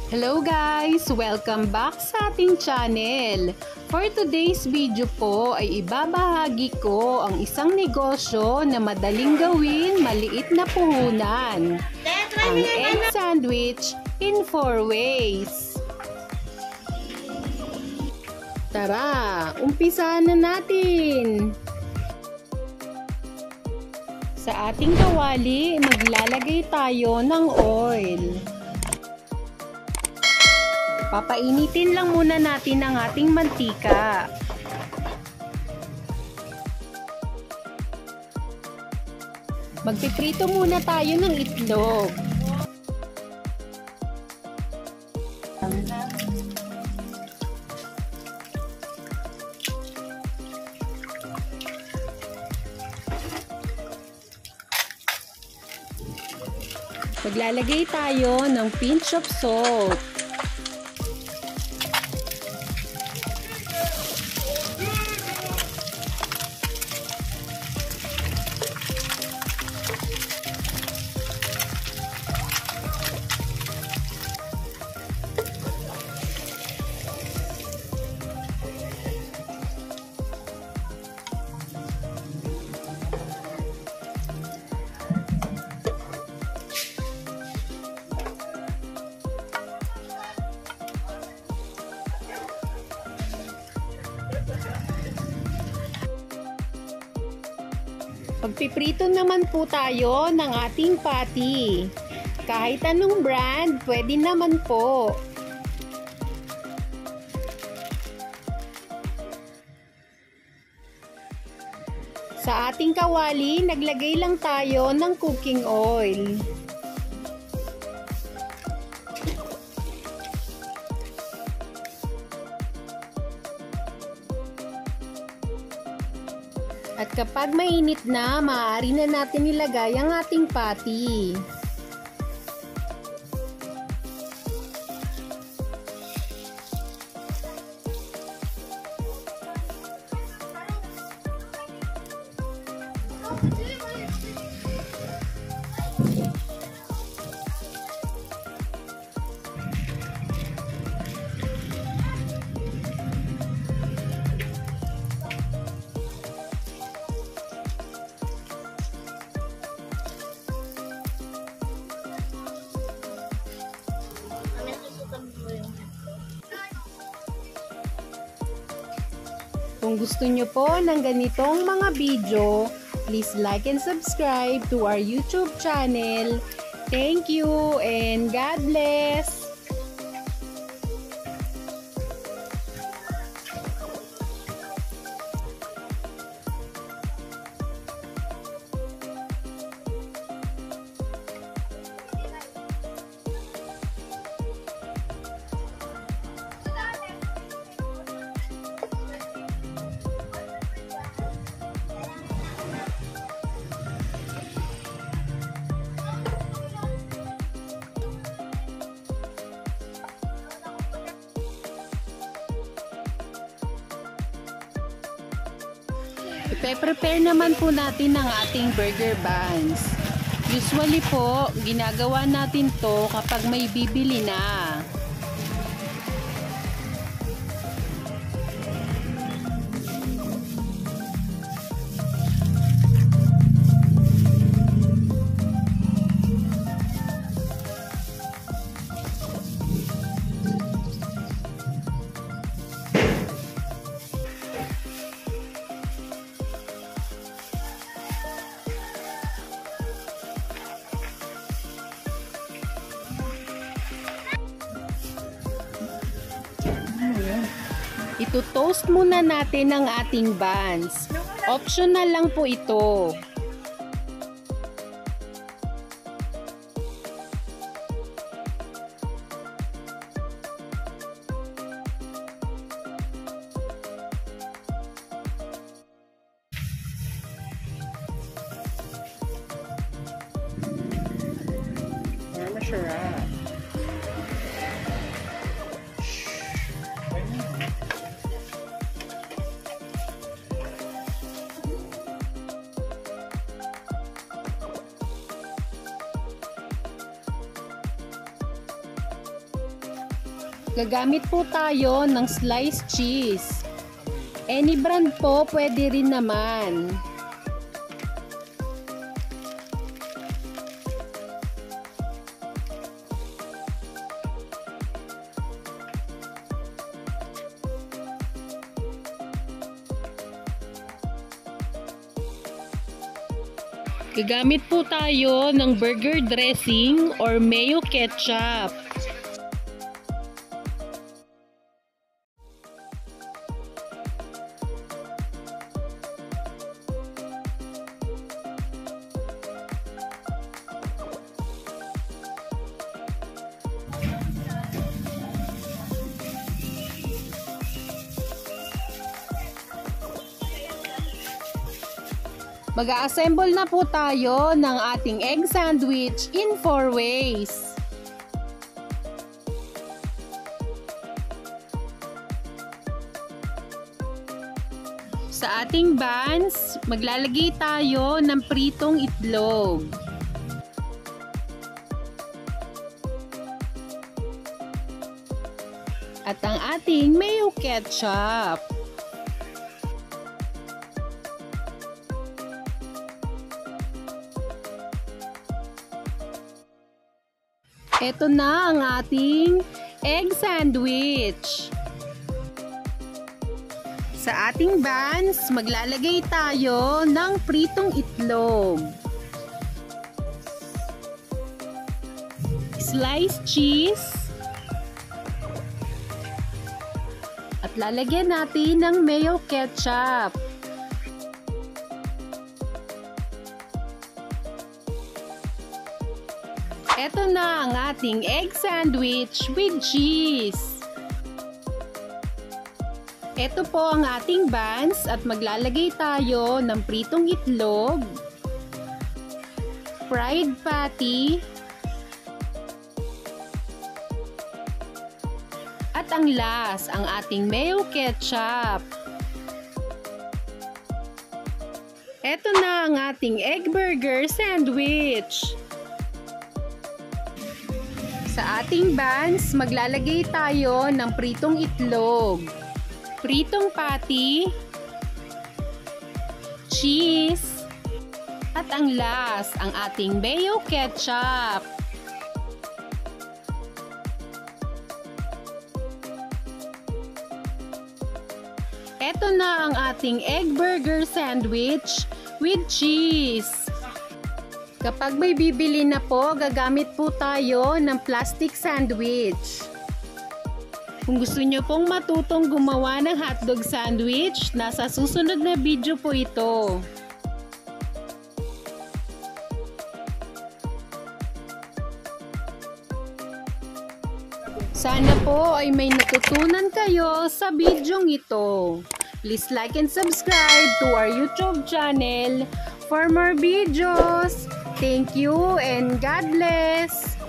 Hello guys! Welcome back sa ating channel. For today's video po ay ibabahagi ko ang isang negosyo na madaling gawin, maliit na puhunan. Ang egg sandwich in 4 ways. Tara, umpisahan na natin! Sa ating kawali, maglalagay tayo ng oil. Papainitin lang muna natin ang ating mantika. Magpiprito muna tayo ng itlog. Maglalagay tayo ng pinch of salt. Magpiprito naman po tayo ng ating patty. Kahit anong brand, pwede naman po. Sa ating kawali, naglagay lang tayo ng cooking oil. At kapag mainit na, maaari na natin ilagay ang ating patty. Kung gusto nyo po ng ganitong mga video, please like and subscribe to our YouTube channel. Thank you and God bless! Ipe-prepare naman po natin ang ating burger buns. Usually po, ginagawa natin to kapag may bibili na. Ito-toast muna natin ang ating buns. Optional lang po ito. Masarap. Gagamit po tayo ng sliced cheese. Any brand po pwede rin naman. Gagamit po tayo ng burger dressing or mayo ketchup. Mag-a-assemble na po tayo ng ating egg sandwich in 4 ways. Sa ating buns, maglalagay tayo ng pritong itlog. At ang ating mayo ketchup. Ito na ang ating egg sandwich. Sa ating buns, maglalagay tayo ng pritong itlog, sliced cheese, at lalagyan natin ng mayo ketchup. Ito na ang ating egg sandwich with cheese. Ito po ang ating buns at maglalagay tayo ng pritong itlog, fried patty, at ang last, ang ating mayo ketchup. Ito na ang ating egg burger sandwich. Sa ating buns, maglalagay tayo ng pritong itlog, pritong patty, cheese, at ang last, ang ating mayo ketchup. Ito na ang ating egg burger sandwich with cheese. Kapag may bibili na po, gagamit po tayo ng plastic sandwich. Kung gusto nyo pong matutong gumawa ng hotdog sandwich, nasa susunod na video po ito. Sana po ay may natutunan kayo sa bidyong ito. Please like and subscribe to our YouTube channel for more videos. Thank you and God bless!